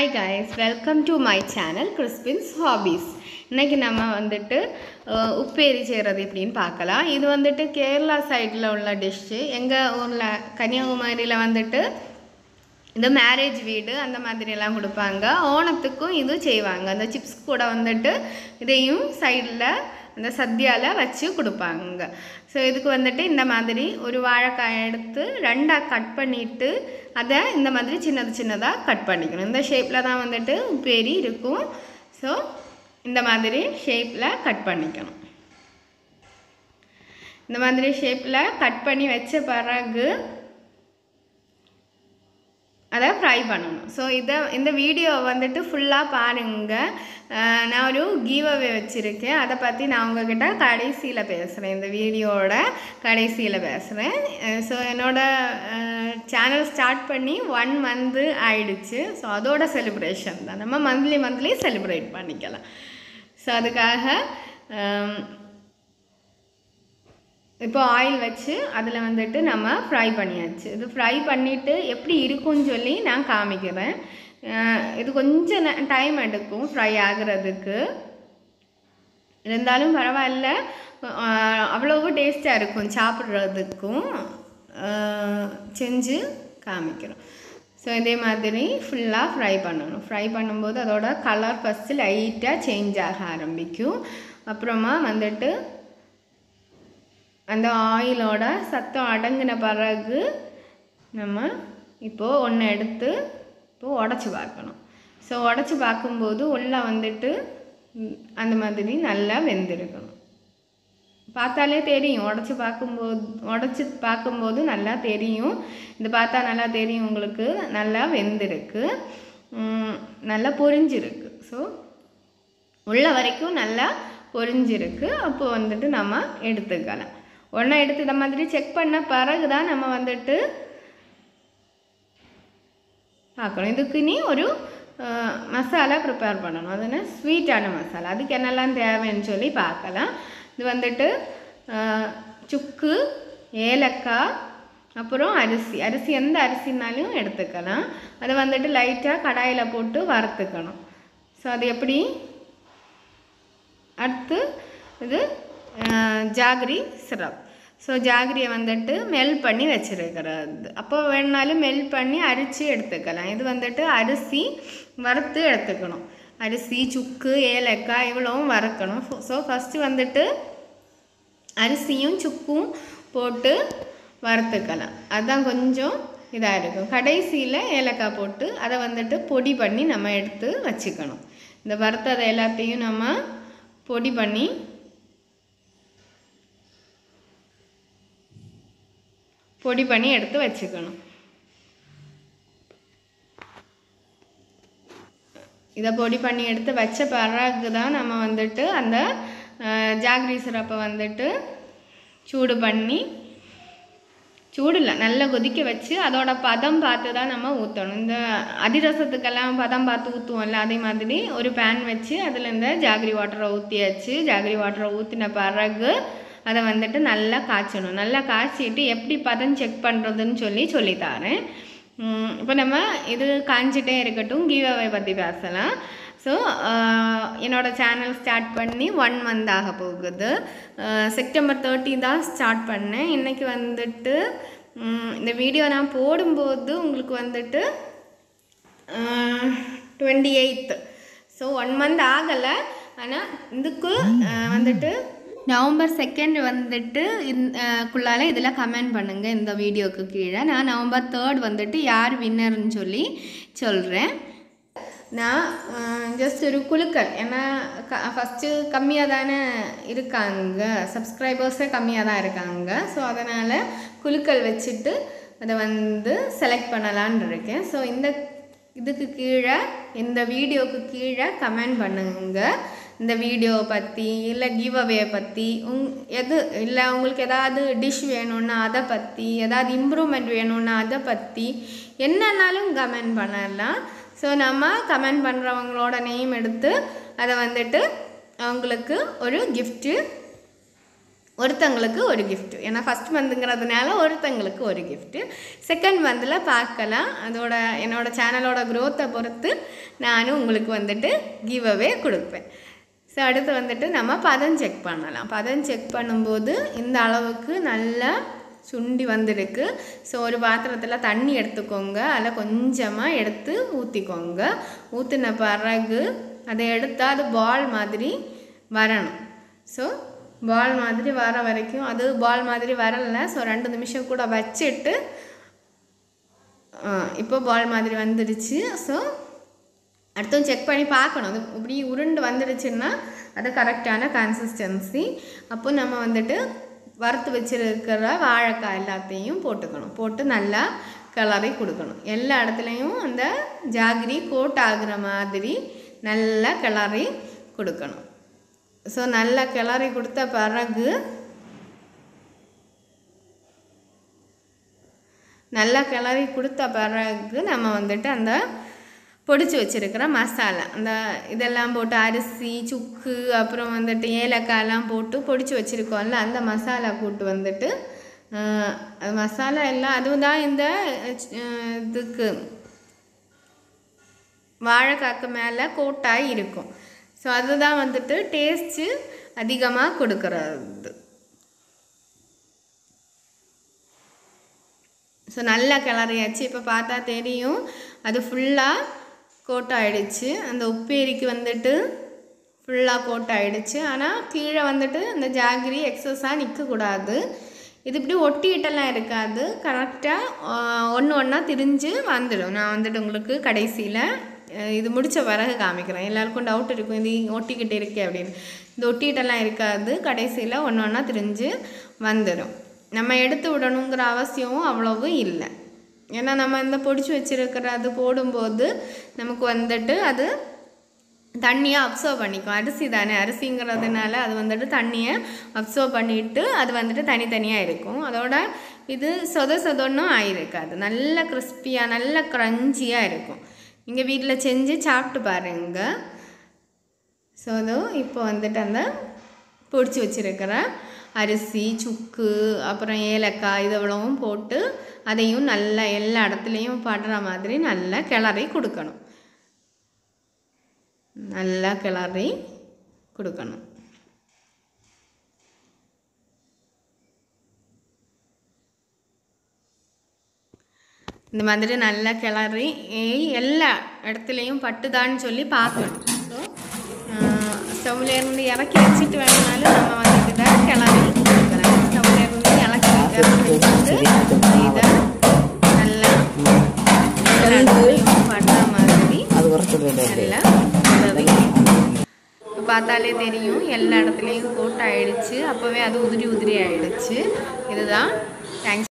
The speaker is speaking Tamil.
Hi guys, welcome to my channel Crispin's Hobbies. இன்னைக்கு நம்ம வந்துட்டு upperi செய்யறது எப்படின்னு பார்க்கலாம். இது வந்துட்டு கேரளா சைடுல உள்ள டிஷ். எங்க ஊர்ல கன்னியாகுமரியில வந்துட்டு இந்த மேரேஜ் வீடு அந்த மாதிரி எல்லாம் கொடுப்பாங்க. ஓணத்துக்கும் இது செய்வாங்க. அந்த சிப்ஸ் கூட வந்துட்டு இதையும் சைடுல அந்த சத்யால வச்சு கொடுப்பாங்க. ஸோ இதுக்கு வந்துட்டு இந்த மாதிரி ஒரு வாழைக்காய் எடுத்து ரெண்டாக கட் பண்ணிவிட்டு அதை இந்த மாதிரி சின்னதாக கட் பண்ணிக்கணும். இந்த ஷேப்பில் தான் வந்துட்டு உப்பேரி இருக்கும். ஸோ இந்த மாதிரி ஷேப்பில் கட் பண்ணிக்கணும். இந்த மாதிரி ஷேப்பில் கட் பண்ணி வச்ச பிறகு அதை ஃப்ரை பண்ணணும். ஸோ இந்த வீடியோ வந்துட்டு ஃபுல்லாக பாருங்கள். நான் ஒரு கிவ் அவே வச்சுருக்கேன். அதை பற்றி நான் உங்ககிட்ட கடைசியில் பேசுகிறேன். இந்த வீடியோவோட கடைசியில் பேசுகிறேன். ஸோ என்னோடய சேனல் ஸ்டார்ட் பண்ணி 1 month ஆயிடுச்சு. ஸோ அதோட செலிப்ரேஷன் தான். நம்ம மந்த்லி செலிப்ரேட் பண்ணிக்கலாம். ஸோ அதுக்காக இப்போ ஆயில் வச்சு அதில் வந்துட்டு நம்ம ஃப்ரை பண்ணியாச்சு. இது ஃப்ரை பண்ணிவிட்டு எப்படி இருக்குன்னு சொல்லி நான் காமிக்கிறேன். இது கொஞ்சம் டைம் எடுக்கும் ஃப்ரை ஆகிறதுக்கு. இருந்தாலும் பரவாயில்ல, அவ்வளவு டேஸ்ட்டாக இருக்கும் சாப்பிட்றதுக்கும். செஞ்சு காமிக்கிறோம். ஸோ இதே மாதிரி ஃபுல்லாக ஃப்ரை பண்ணணும். ஃப்ரை பண்ணும்போது அதோட கலர் ஃபஸ்ட்டு லைட்டாக சேஞ்ச் ஆக ஆரம்பிக்கும். அப்புறமா வந்துட்டு அந்த ஆயிலோட சத்தம் அடங்கின பிறகு நம்ம இப்போது ஒன்று எடுத்து இப்போது உடச்சி பார்க்கணும். ஸோ உடச்சி பார்க்கும்போது உள்ளே வந்துட்டு அந்த மாதிரி நல்லா வெந்திருக்கணும். பார்த்தாலே தெரியும். உடச்சி பார்க்கும்போது நல்லா தெரியும். இது பார்த்தா நல்லா தெரியும் உங்களுக்கு நல்லா வெந்திருக்கு, நல்லா பொரிஞ்சிருக்கு. ஸோ உள்ள வரைக்கும் நல்லா பொரிஞ்சிருக்கு. அப்போ வந்துட்டு நம்ம எடுத்துக்கலாம். ஒன்றா எடுத்து இந்த மாதிரி செக் பண்ண பிறகு தான் நம்ம வந்துட்டு பார்க்கணும். இதுக்கு நீ ஒரு மசாலா ப்ரிப்பேர் பண்ணணும். அதுன்னு ஸ்வீட்டான மசாலா. அதுக்கு என்னெல்லாம் தேவைன்னு சொல்லி பார்க்கலாம். இது வந்துட்டு சுக்கு, ஏலக்காய், அப்புறம் அரிசி எந்த அரிசினாலும் எடுத்துக்கலாம். அதை வந்துட்டு லைட்டாக கடாயில் போட்டு வறுத்துக்கணும். ஸோ அது எப்படி அடுத்து இது ஜாகரி சிரப். ஸோ ஜாகரியை வந்துட்டு மெல்ட் பண்ணி வச்சுருக்கிறது. அப்போ வேணுனாலும் மெல்ட் பண்ணி அரிச்சு எடுத்துக்கலாம். இது வந்துட்டு அரிசி வறுத்து எடுத்துக்கணும். அரிசி, சுக்கு, ஏலக்காய் இவ்வளவும் வறுக்கணும். ஸோ ஃபஸ்ட்டு வந்துட்டு அரிசியும் சுக்கும் போட்டு வறுத்துக்கலாம். அதுதான் கொஞ்சம் இதாக இருக்கும். கடைசியில் ஏலக்காய் போட்டு அதை வந்துட்டு பொடி பண்ணி நம்ம எடுத்து வச்சுக்கணும். இந்த வறுத்ததை எல்லாத்தையும் நம்ம பொடி பண்ணி எடுத்து வச்சுக்கணும். இதை பொடி பண்ணி எடுத்து வச்ச பிறகு தான் நம்ம வந்துட்டு அந்த ஜாகரி சிரப்பை வந்துட்டு சூடில் நல்லா கொதிக்க வச்சு அதோட பதம் பார்த்து தான் நம்ம ஊற்றணும். இந்த அதிரசத்துக்கெல்லாம் பதம் பார்த்து ஊற்றுவோம்ல, அதே மாதிரி ஒரு பேன் வச்சு அதில் இந்த ஜாகரி வாட்டரை ஊற்றியாச்சு. ஜாகரி வாட்டரை ஊற்றின பிறகு அதை வந்துட்டு நல்லா காய்ச்சணும். நல்லா காய்ச்சிட்டு எப்படி பதம் செக் பண்ணுறதுன்னு சொல்லித்தரேன். இப்போ நம்ம இது காய்ச்சிட்டே இருக்கட்டும். கிவ் அவே பற்றி பேசலாம். ஸோ என்னோடய சேனல் ஸ்டார்ட் பண்ணி 1 month ஆக போகுது. September 30 தான் ஸ்டார்ட் பண்ணேன். இன்றைக்கி வந்துட்டு இந்த வீடியோ நான் போடும்போது உங்களுக்கு வந்துட்டு 28. ஸோ 1 month ஆகலை. ஆனால் இதுக்கு வந்துட்டு November 2 வந்துட்டு குள்ளால இதில் கமெண்ட் பண்ணுங்கள் இந்த வீடியோவுக்கு கீழே. நான் November 3 வந்துட்டு யார் வின்னர்னு சொல்கிறேன். நான் ஜஸ்ட் ஒரு குலுக்கல், ஏன்னா ஃபஸ்ட்டு கம்மியாக தானே இருக்காங்க, சப்ஸ்கிரைபர்ஸே கம்மியாக தான் இருக்காங்க. ஸோ அதனால் குலுக்கல் வச்சுட்டு அதை வந்து செலக்ட் பண்ணலான் இருக்கேன். ஸோ இதுக்கு கீழே இந்த வீடியோவுக்கு கீழே கமெண்ட் பண்ணுங்க. இந்த வீடியோவை பற்றி இல்லை கிவ் அவே பற்றி எது இல்லை உங்களுக்கு ஏதாவது டிஷ் வேணும்னா அதை பற்றி, ஏதாவது இம்ப்ரூவ்மெண்ட் வேணும்னா அதை பற்றி என்னன்னாலும் கமெண்ட் பண்ணலாம். ஸோ நம்ம கமெண்ட் பண்ணுறவங்களோட நேம் எடுத்து அதை வந்துட்டு அவங்களுக்கு ஒரு கிஃப்ட்டு ஒருத்தங்களுக்கு ஒரு கிஃப்ட். ஏன்னா ஃபஸ்ட் மந்த்துங்கிறதுனால ஒருத்தங்களுக்கு ஒரு கிஃப்ட்டு. செகண்ட் மந்தில் பார்க்கலாம். அதோட என்னோட சேனலோட க்ரோத்தை பொறுத்து நானும் உங்களுக்கு வந்துட்டு கிவ் அவே கொடுப்பேன். ஸோ அடுத்து வந்துட்டு நம்ம பதம் செக் பண்ணலாம். பதம் செக் பண்ணும்போது இந்த அளவுக்கு நல்லா சுண்டி வந்துருக்கு. ஸோ ஒரு பாத்திரத்தில் தண்ணி எடுத்துக்கோங்க. அதில் கொஞ்சமாக எடுத்து ஊற்றிக்கோங்க. ஊற்றின பிறகு அதை எடுத்தால் அது பால் மாதிரி வரணும். ஸோ பால் மாதிரி வர வரைக்கும், அது பால் மாதிரி வரலை. ஸோ 2 நிமிஷம் கூட வச்சுட்டு இப்போ பால் மாதிரி வந்துடுச்சு. ஸோ அடுத்தும் செக் பண்ணி பார்க்கணும். அது இப்படி உருண்டு வந்துடுச்சுன்னா அது கரெக்டான கன்சிஸ்டன்சி. அப்போ நம்ம வந்துட்டு வறுத்து வச்சுருக்கிற வாழைக்காய் எல்லாத்தையும் போட்டுக்கணும். போட்டு நல்லா கிளறி கொடுக்கணும். எல்லா இடத்துலையும் அந்த ஜாகிரி கோட் ஆகுற மாதிரி நல்லா கிளறி கொடுக்கணும். ஸோ நல்லா கிளறி கொடுத்த பிறகு நம்ம வந்துட்டு அந்த பொடிச்சு வச்சுருக்கிற மசாலா, அந்த இதெல்லாம் போட்டு அரிசி, சுக்கு, அப்புறம் வந்துட்டு ஏலக்காயெல்லாம் போட்டு பொடிச்சு வச்சுருக்கோம்ல, அந்த மசாலா கூட்டு வந்துட்டு மசாலா எல்லாம் அதுவும் தான் இந்த இதுக்கு வாழைக்காய்க்கு மேலே கோட்டாகி இருக்கும். ஸோ அதுதான் வந்துட்டு டேஸ்ட்டு அதிகமாக கொடுக்குறது. ஸோ நல்லா கிளறியாச்சு. இப்போ பார்த்தா தெரியும் அது ஃபுல்லாக கோட் ஆகிடுச்சு. அந்த உப்பேரிக்கு வந்துட்டு ஃபுல்லாக கோட் ஆகிடுச்சு. ஆனால் கீழே வந்துட்டு அந்த ஜாகிரி எக்ஸஸாக நிற்கக்கூடாது. இது இப்படி ஒட்டிக்கிட்டெல்லாம் இருக்காது. கரெக்டாக ஒன்று ஒன்றா திரிஞ்சு வந்துடும். நான் வந்துட்டு உங்களுக்கு கடைசியில் இது முடித்த பிறகு காமிக்கிறேன். எல்லாருக்கும் டவுட் இருக்கும், இது ஒட்டிக்கிட்டு இருக்கே அப்படின்னு. இது ஒட்டிக்கிட்டெல்லாம் இருக்காது. கடைசியில் ஒன்று ஒன்றா திரிஞ்சு வந்துடும். நம்ம எடுத்து விடணுங்கிற அவசியமும் அவ்வளவு இல்லை. ஏன்னா நம்ம இந்த பொடிச்சு வச்சுருக்கிற அது போடும்போது நமக்கு வந்துட்டு அது தண்ணியை அப்சர்வ் பண்ணிக்கும். அரிசி தானே, அரிசிங்கிறதுனால அது வந்துட்டு தண்ணியை அப்சர்வ் பண்ணிவிட்டு அது வந்துட்டு தனித்தனியாக இருக்கும். அதோட இது சொதொன்னும் ஆகிருக்காது. நல்ல கிறிஸ்பியாக நல்ல க்ரன்ச்சியாக இருக்கும். நீங்கள் வீட்டில் செஞ்சு சாப்பிட்டு பாருங்க. ஸோ இப்போ வந்துட்டு அந்த பொடிச்சு வச்சுருக்கிற அரிசி, சுக்கு, அப்புறம் ஏலக்காய் இதெல்லாம் போட்டு அதையும் நல்லா எல்லா இடத்துலையும் படுற மாதிரி நல்லா கிளறி கொடுக்கணும். நல்லா கிளறி கொடுக்கணும். இந்த மாதிரி நல்லா கிளறி எல்லா இடத்துலையும் பட்டுதான்னு சொல்லி பார்க்கணும். ஸோ ஸ்டவ்லேருந்து இறக்கி வச்சுட்டு வேணுனாலும் நம்ம வந்துட்டு தான் கிளறி கொடுக்குறேன். ஸ்டவ்லேருந்து இறக்கி வச்சுட்டு இதை நல்லா எல்லா இடத்துலையும் படுற மாதிரி நல்லா பார்த்தாலே தெரியும் எல்லா இடத்துலையும் கோட் ஆகிடுச்சு. அப்போவே அது உதிரி ஆகிடுச்சு. இதுதான். தேங்க்ஸ்.